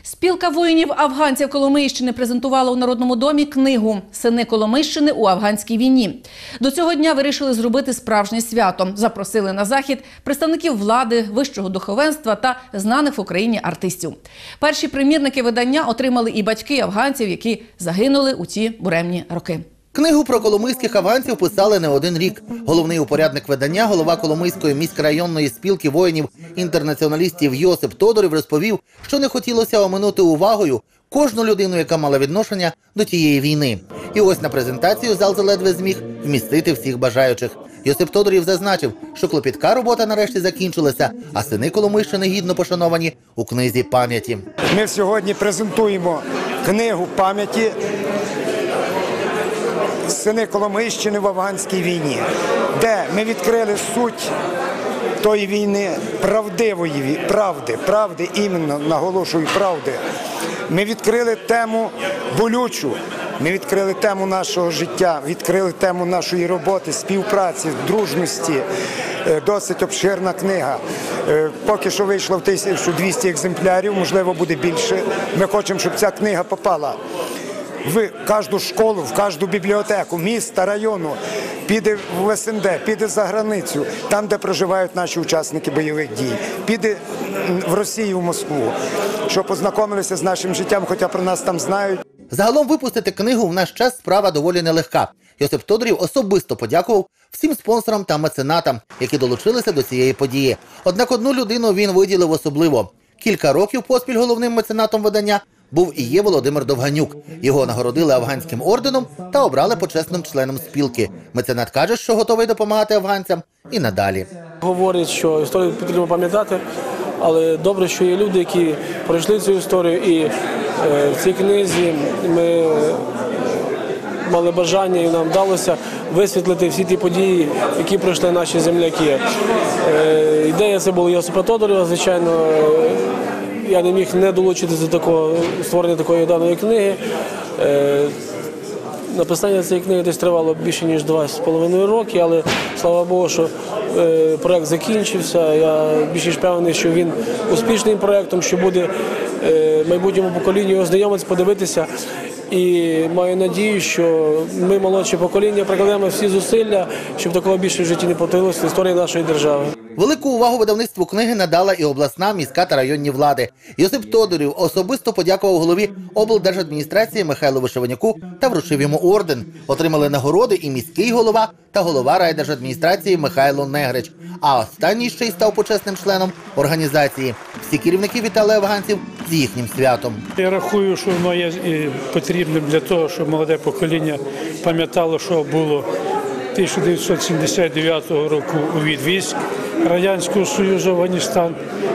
Спілка воїнів-афганців Коломийщини презентувала у Народному домі книгу «Сини Коломийщини у афганській війні». До цього дня вирішили зробити справжнє свято. Запросили на захід представників влади, вищого духовенства та знаних в Україні артистів. Перші примірники видання отримали і батьки афганців, які загинули у ті буремні роки. Книгу про коломийських афганців писали не один рік. Головний упорядник видання, голова Коломийської міськрайонної спілки воїнів-інтернаціоналістів Йосип Тодорів розповів, що не хотілося оминути увагою кожну людину, яка мала відношення до тієї війни. І ось на презентацію зал заледве зміг вмістити всіх бажаючих. Йосип Тодорів зазначив, що клопітка робота нарешті закінчилася, а сини Коломийщини гідно пошановані у книзі пам'яті. Ми сьогодні презентуємо книгу пам'яті «Сини Коломийщини в афганській війні», де ми відкрили суть тої війни, правдивої правди, іменно наголошую, правди. Ми відкрили тему болючу, ми відкрили тему нашого життя, відкрили тему нашої роботи, співпраці, дружності. Досить обширна книга. Поки що вийшло в 1200 екземплярів, можливо, буде більше. Ми хочемо, щоб ця книга попала в кожну школу, в кожну бібліотеку, міста, району, піде в СНД, піде за границю, там, де проживають наші учасники бойових дій, піде в Росію, в Москву, щоб познайомилися з нашим життям, хоча про нас там знають. Загалом випустити книгу в наш час справа доволі нелегка. Йосип Тодорів особисто подякував всім спонсорам та меценатам, які долучилися до цієї події. Однак одну людину він виділив особливо. Кілька років поспіль головним меценатом видання був і є Володимир Довганюк. Його нагородили афганським орденом та обрали почесним членом спілки. Меценат каже, що готовий допомагати афганцям і надалі. Говорить, що історію потрібно пам'ятати, але добре, що є люди, які пройшли цю історію, і в цій книзі ми мали бажання, і нам вдалося висвітлити всі ті події, які пройшли наші земляки. Ідея це була Йосипа Тодорова, звичайно. Я не міг не долучитися до створення такої даної книги. Написання цієї книги десь тривало більше, ніж 2,5 роки, але, слава Богу, що проєкт закінчився. Я більш ніж впевнений, що він успішним проєктом, що буде майбутньому поколінню ознайомитися, подивитися. І маю надію, що ми, молодше покоління, прикладемо всі зусилля, щоб такого більше в житті не повторилося в історії нашої держави. Велику увагу видавництву книги надала і обласна, міська та районні влади. Йосип Тодорів особисто подякував голові облдержадміністрації Михайлу Вишиванюку та вручив йому орден. Отримали нагороди і міський голова та голова райдержадміністрації Михайло Негрич. А останній ще й став почесним членом організації. Всі керівники вітали афганців з їхнім святом. Я рахую, що воно є потрібним для того, щоб молоде покоління пам'ятало, що було 1979 року у відвіз Радянського Союзу в Афганістан,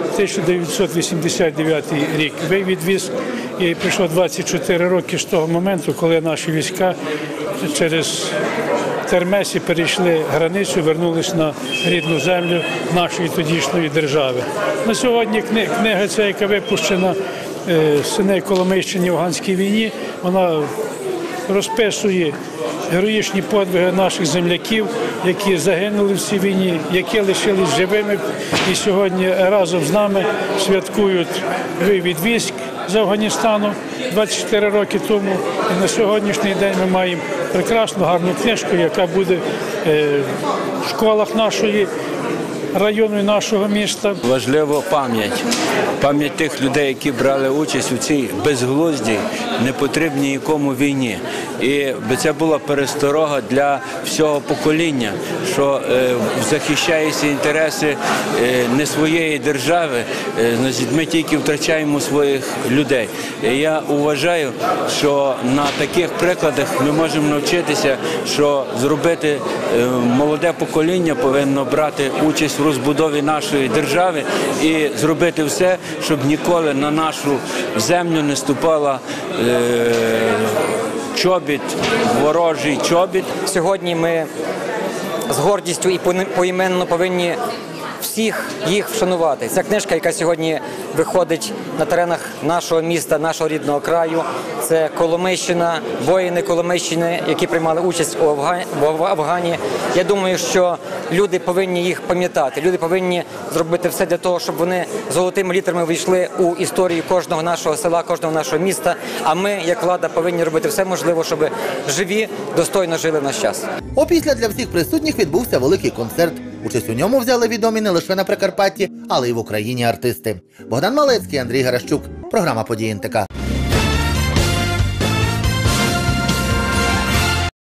1989 рік відвіз, і пройшло 24 роки з того моменту, коли наші війська через Термесі перейшли границю, вернулись на рідну землю нашої тодішньої держави. На сьогодні книга ця, яка випущена «Сини Коломийщини в афганській війні», вона розписує героїчні подвиги наших земляків, які загинули в цій війні, які лишились живими і сьогодні разом з нами святкують вивід військ з Афганістану 24 роки тому. І на сьогоднішній день ми маємо прекрасну, гарну книжку, яка буде в школах нашої району і нашого міста. Важлива пам'ять тих людей, які брали участь у цій безглуздій, непотрібній нікому війні. І це була пересторога для всього покоління, що захищаються інтереси не своєї держави, ми тільки втрачаємо своїх людей. І я вважаю, що на таких прикладах ми можемо навчитися, що зробити молоде покоління повинно брати участь в розбудові нашої держави і зробити все, щоб ніколи на нашу землю не ступала чобіт, ворожий чобіт. Сьогодні ми з гордістю і поіменно повинні всіх їх вшанувати. Ця книжка, яка сьогодні виходить на теренах нашого міста, нашого рідного краю, це Коломийщина, воїни Коломийщини, які приймали участь в Афгані. Я думаю, що люди повинні їх пам'ятати, люди повинні зробити все для того, щоб вони золотими літерами війшли у історію кожного нашого села, кожного нашого міста, а ми, як влада, повинні робити все можливе, щоб живі, достойно жили в наш час. Опісля для всіх присутніх відбувся великий концерт. Участь у ньому взяли відомі не лише на Прикарпатті, але й в Україні артисти. Богдан Малецький, Андрій Гаращук. Програма «Події НТК».